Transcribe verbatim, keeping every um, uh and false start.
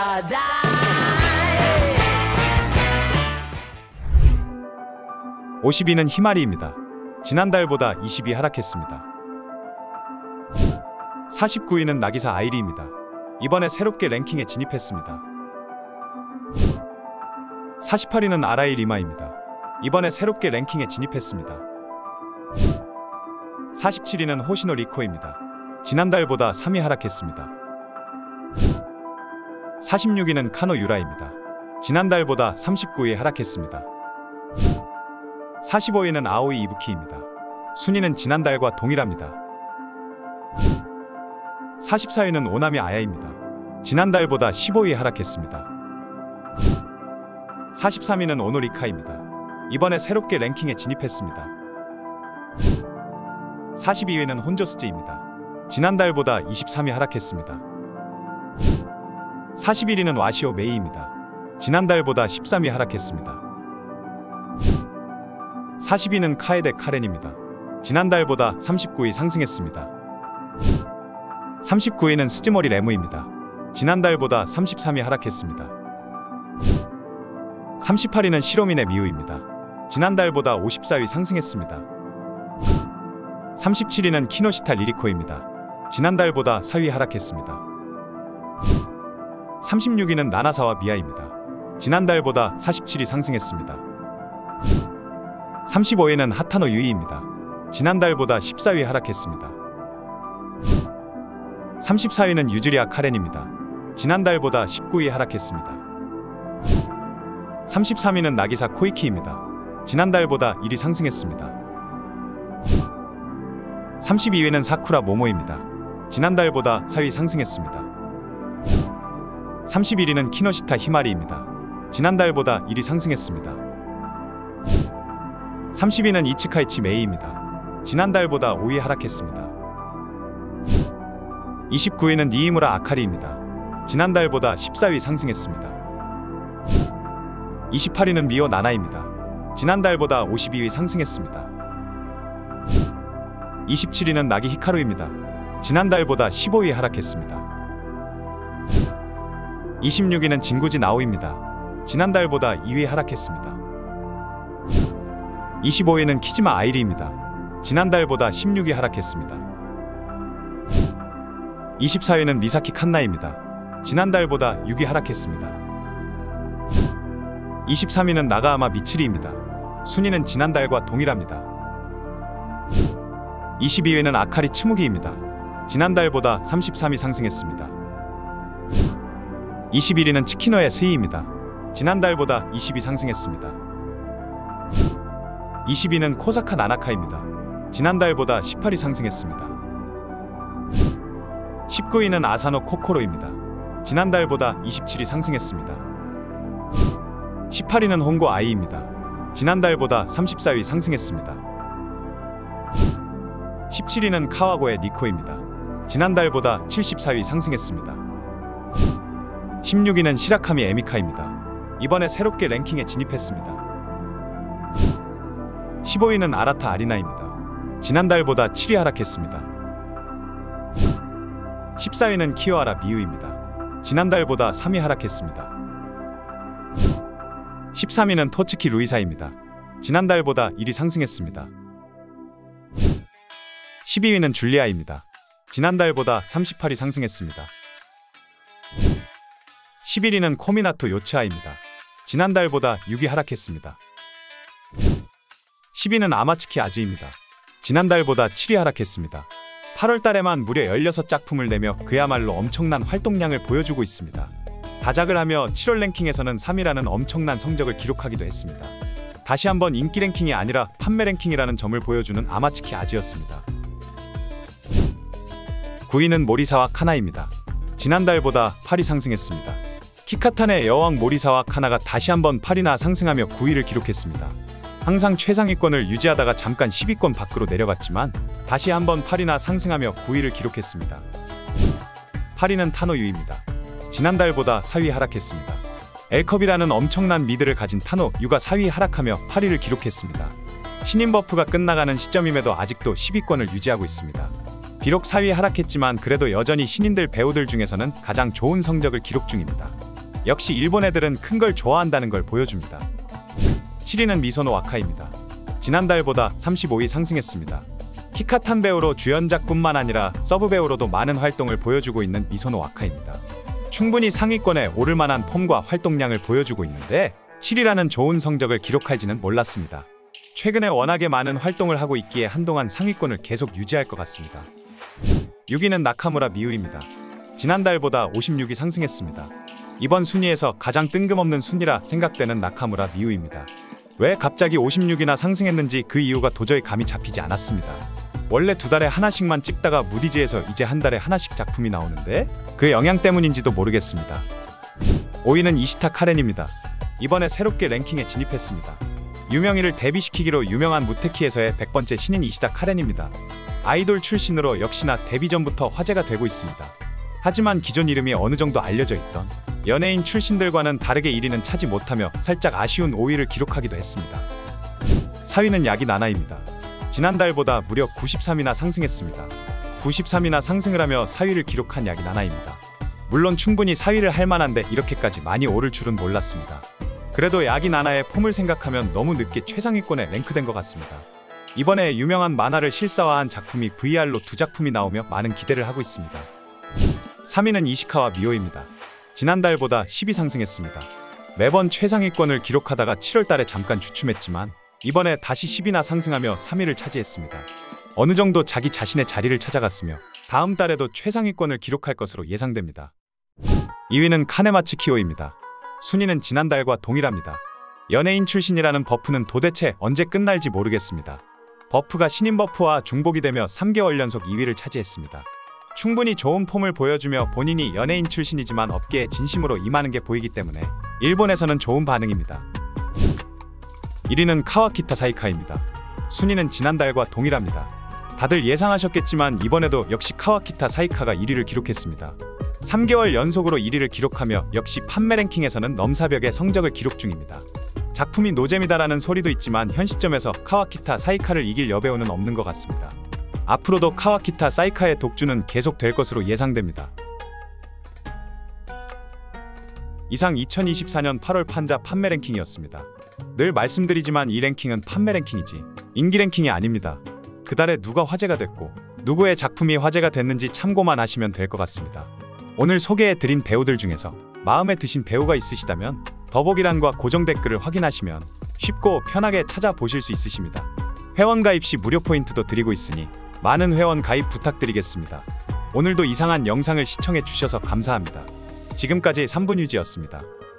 or die. 오십 위는 히마리입니다. 지난달보다 이십 위 하락했습니다. 사십구 위는 나기사 아이리입니다. 이번에 새롭게 랭킹에 진입했습니다. 사십팔 위는 아라이 리마입니다. 이번에 새롭게 랭킹에 진입했습니다. 사십칠 위는 호시노 리코입니다. 지난달보다 삼 위 하락했습니다. 사십육 위는 카노 유라입니다. 지난달보다 삼십구 위 하락했습니다. 사십오 위는 아오이 이부키입니다. 순위는 지난달과 동일합니다. 사십사 위는 오나미 아야입니다. 지난달보다 십오 위 하락했습니다. 사십삼 위는 오노리카입니다. 이번에 새롭게 랭킹에 진입했습니다. 사십이 위는 혼조스지입니다. 지난달보다 이십삼 위 하락했습니다. 사십일 위는 와시오 메이입니다. 지난달보다 십삼 위 하락했습니다. 사십 위는 카에데 카렌입니다. 지난달보다 삼십구 위 상승했습니다. 삼십구 위는 스즈모리 레무입니다. 지난달보다 삼십삼 위 하락했습니다. 삼십팔 위는 시로미네 미우입니다. 지난달보다 오십사 위 상승했습니다. 삼십칠 위는 키노시타 리리코입니다. 지난달보다 사 위 하락했습니다. 삼십육 위는 나나사와 미아입니다. 지난달보다 사십칠 위 상승했습니다. 삼십오 위는 하타노 유이입니다. 지난달보다 십사 위 하락했습니다. 삼십사 위는 유즈리아 카렌입니다. 지난달보다 십구 위 하락했습니다. 삼십삼 위는 나기사 코이키입니다. 지난달보다 일 위 상승했습니다. 삼십이 위는 사쿠라 모모입니다. 지난달보다 사 위 상승했습니다. 삼십일 위는 키노시타 히마리입니다. 지난달보다 일 위 상승했습니다. 삼십 위는 이츠카이치 메이입니다. 지난달보다 오 위 하락했습니다. 이십구 위는 니이무라 아카리입니다. 지난달보다 십사 위 상승했습니다. 이십팔 위는 미오 나나입니다. 지난달보다 오십이 위 상승했습니다. 이십칠 위는 나기 히카루입니다. 지난달보다 십오 위 하락했습니다. 이십육 위는 진구지 나오입니다. 지난달보다 이 위 하락했습니다. 이십오 위는 키지마 아이리입니다. 지난달보다 십육 위 하락했습니다. 이십사 위는 미사키 칸나입니다. 지난달보다 육 위 하락했습니다. 이십삼 위는 나가아마 미츠리입니다. 순위는 지난달과 동일합니다. 이십이 위는 아카리 츠무기입니다. 지난달보다 삼십삼 위 상승했습니다. 이십일 위는 츠키노의 스이입니다. 지난달보다 이십 위 상승했습니다. 이십 위는 코사카 나나카입니다. 지난달보다 십팔 위 상승했습니다. 십구 위는 아사노 코코로입니다. 지난달보다 이십칠 위 상승했습니다. 십팔 위는 홍고 아이입니다. 지난달보다 삼십사 위 상승했습니다. 십칠 위는 카와고의 니코입니다. 지난달보다 칠십사 위 상승했습니다. 십육 위는 시라카미 에미카입니다. 이번에 새롭게 랭킹에 진입했습니다. 십오 위는 아라타 아리나입니다. 지난달보다 칠 위 하락했습니다. 십사 위는 키요하라 미유입니다. 지난달보다 삼 위 하락했습니다. 십삼 위는 토츠키 루이사입니다. 지난달보다 일 위 상승했습니다. 십이 위는 줄리아입니다. 지난달보다 삼십팔 위 상승했습니다. 십일 위는 코미나토 요츠아입니다. 지난달보다 육 위 하락했습니다. 십 위는 아마츠키 아즈입니다. 지난달보다 칠 위 하락했습니다. 팔월 달에만 무려 열여섯 작품을 내며 그야말로 엄청난 활동량을 보여주고 있습니다. 다작을 하며 칠월 랭킹에서는 삼 위라는 엄청난 성적을 기록하기도 했습니다. 다시 한번 인기 랭킹이 아니라 판매 랭킹이라는 점을 보여주는 아마츠키 아즈였습니다. 구 위는 모리사와 카나입니다. 지난달보다 팔 위 상승했습니다. 키카탄의 여왕 모리사와 카나가 다시 한번 팔 위나 상승하며 구 위를 기록했습니다. 항상 최상위권을 유지하다가 잠깐 십 위권 밖으로 내려갔지만 다시 한번 팔 위나 상승하며 구 위를 기록했습니다. 팔 위는 타노 유입니다. 지난달보다 사 위 하락했습니다. L컵이라는 엄청난 미드를 가진 타노 유가 사 위 하락하며 팔 위를 기록했습니다. 신인 버프가 끝나가는 시점임에도 아직도 십 위권을 유지하고 있습니다. 비록 사 위 하락했지만 그래도 여전히 신인들 배우들 중에서는 가장 좋은 성적을 기록 중입니다. 역시 일본 애들은 큰 걸 좋아한다는 걸 보여줍니다. 칠 위는 미소노 와카입니다. 지난달보다 삼십오 위 상승했습니다. 키카탄 배우로 주연작뿐만 아니라 서브 배우로도 많은 활동을 보여주고 있는 미소노 와카입니다. 충분히 상위권에 오를 만한 폼과 활동량을 보여주고 있는데 칠 위라는 좋은 성적을 기록할지는 몰랐습니다. 최근에 워낙에 많은 활동을 하고 있기에 한동안 상위권을 계속 유지할 것 같습니다. 육 위는 나카무라 미우입니다. 지난달보다 오십육 위 상승했습니다. 이번 순위에서 가장 뜬금없는 순위라 생각되는 나카무라 미우입니다. 왜 갑자기 오십육 위나 상승했는지 그 이유가 도저히 감이 잡히지 않았습니다. 원래 두 달에 하나씩만 찍다가 무디즈에서 이제 한 달에 하나씩 작품이 나오는데 그 영향 때문인지도 모르겠습니다. 오 위는 이시타 카렌입니다. 이번에 새롭게 랭킹에 진입했습니다. 유명인을 데뷔시키기로 유명한 무테키에서의 백 번째 신인 이시타 카렌입니다. 아이돌 출신으로 역시나 데뷔 전부터 화제가 되고 있습니다. 하지만 기존 이름이 어느 정도 알려져 있던 연예인 출신들과는 다르게 일 위는 차지 못하며 살짝 아쉬운 오 위를 기록하기도 했습니다. 사 위는 야기 나나입니다. 지난달보다 무려 구십삼 위나 상승했습니다. 구십삼 위나 상승을 하며 사 위를 기록한 야기 나나입니다. 물론 충분히 사 위를 할 만한데 이렇게까지 많이 오를 줄은 몰랐습니다. 그래도 야기 나나의 폼을 생각하면 너무 늦게 최상위권에 랭크된 것 같습니다. 이번에 유명한 만화를 실사화한 작품이 브이알로 두 작품이 나오며 많은 기대를 하고 있습니다. 삼 위는 이시카와 미오입니다. 지난달보다 십 위 상승했습니다. 매번 최상위권을 기록하다가 칠월 달에 잠깐 주춤했지만 이번에 다시 십 위나 상승하며 삼 위를 차지했습니다. 어느 정도 자기 자신의 자리를 찾아갔으며 다음 달에도 최상위권을 기록할 것으로 예상됩니다. 이 위는 카네마츠 키오입니다. 순위는 지난달과 동일합니다. 연예인 출신이라는 버프는 도대체 언제 끝날지 모르겠습니다. 버프가 신인 버프와 중복이 되며 삼 개월 연속 이 위를 차지했습니다. 충분히 좋은 폼을 보여주며 본인이 연예인 출신이지만 업계에 진심으로 임하는 게 보이기 때문에 일본에서는 좋은 반응입니다. 일 위는 카와키타 사이카입니다. 순위는 지난달과 동일합니다. 다들 예상하셨겠지만 이번에도 역시 카와키타 사이카가 일 위를 기록했습니다. 삼 개월 연속으로 일 위를 기록하며 역시 판매 랭킹에서는 넘사벽의 성적을 기록 중입니다. 작품이 노잼이다라는 소리도 있지만 현 시점에서 카와키타 사이카를 이길 여배우는 없는 것 같습니다. 앞으로도 카와키타 사이카의 독주는 계속될 것으로 예상됩니다. 이상 이천이십사 년 팔월 판자 판매 랭킹이었습니다. 늘 말씀드리지만 이 랭킹은 판매 랭킹이지 인기 랭킹이 아닙니다. 그달에 누가 화제가 됐고 누구의 작품이 화제가 됐는지 참고만 하시면 될 것 같습니다. 오늘 소개해드린 배우들 중에서 마음에 드신 배우가 있으시다면 더보기란과 고정 댓글을 확인하시면 쉽고 편하게 찾아보실 수 있으십니다. 회원 가입 시 무료 포인트도 드리고 있으니 많은 회원 가입 부탁드리겠습니다. 오늘도 이상한 영상을 시청해 주셔서 감사합니다. 지금까지 삼 분 유지였습니다.